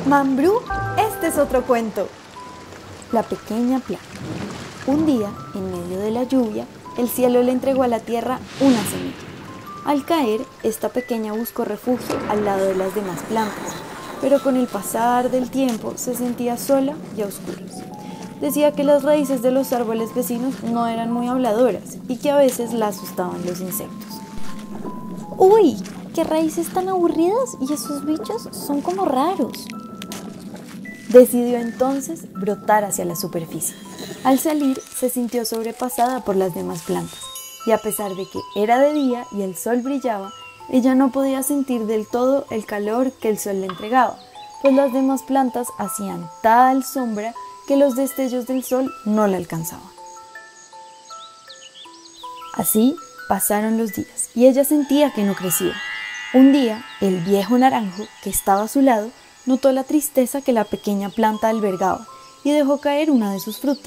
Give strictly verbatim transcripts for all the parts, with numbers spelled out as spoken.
Mambrú, este es otro cuento. La pequeña planta. Un día, en medio de la lluvia, el cielo le entregó a la tierra una semilla. Al caer, esta pequeña buscó refugio al lado de las demás plantas, pero con el pasar del tiempo se sentía sola y a oscuras. Decía que las raíces de los árboles vecinos no eran muy habladoras y que a veces la asustaban los insectos. ¡Uy! ¡Qué raíces tan aburridas! Y esos bichos son como raros. Decidió entonces brotar hacia la superficie. Al salir, se sintió sobrepasada por las demás plantas, y a pesar de que era de día y el sol brillaba, ella no podía sentir del todo el calor que el sol le entregaba, pues las demás plantas hacían tal sombra que los destellos del sol no la alcanzaban. Así pasaron los días, y ella sentía que no crecía. Un día, el viejo naranjo, que estaba a su lado, notó la tristeza que la pequeña planta albergaba y dejó caer una de sus frutas,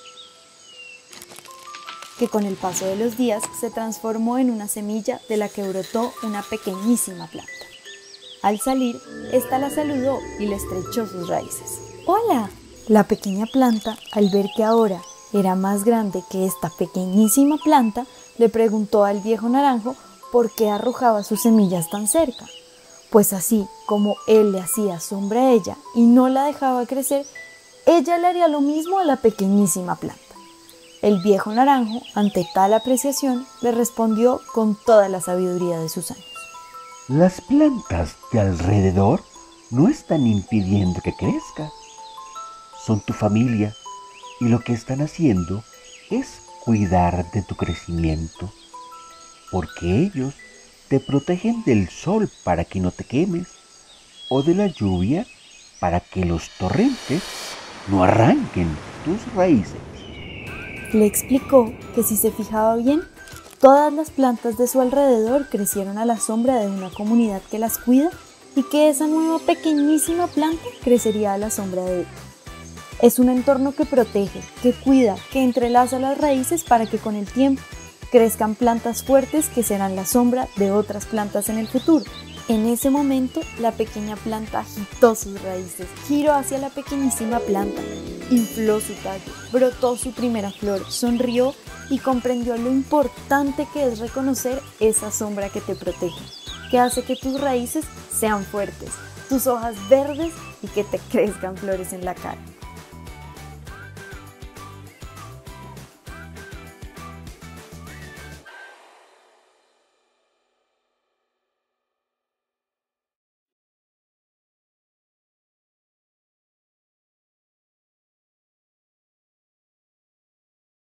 que con el paso de los días se transformó en una semilla de la que brotó una pequeñísima planta. Al salir, ésta la saludó y le estrechó sus raíces. ¡Hola! La pequeña planta, al ver que ahora era más grande que esta pequeñísima planta, le preguntó al viejo naranjo por qué arrojaba sus semillas tan cerca. Pues así como él le hacía sombra a ella y no la dejaba crecer, ella le haría lo mismo a la pequeñísima planta. El viejo naranjo, ante tal apreciación, le respondió con toda la sabiduría de sus años. Las plantas de alrededor no están impidiendo que crezcas. Son tu familia y lo que están haciendo es cuidar de tu crecimiento, porque ellos te protegen del sol para que no te quemes, o de la lluvia para que los torrentes no arranquen tus raíces. Le explicó que si se fijaba bien, todas las plantas de su alrededor crecieron a la sombra de una comunidad que las cuida y que esa nueva pequeñísima planta crecería a la sombra de él. Es un entorno que protege, que cuida, que entrelaza las raíces para que con el tiempo crezcan plantas fuertes que serán la sombra de otras plantas en el futuro. En ese momento, la pequeña planta agitó sus raíces, giró hacia la pequeñísima planta, infló su tallo, brotó su primera flor, sonrió y comprendió lo importante que es reconocer esa sombra que te protege, que hace que tus raíces sean fuertes, tus hojas verdes y que te crezcan flores en la cara.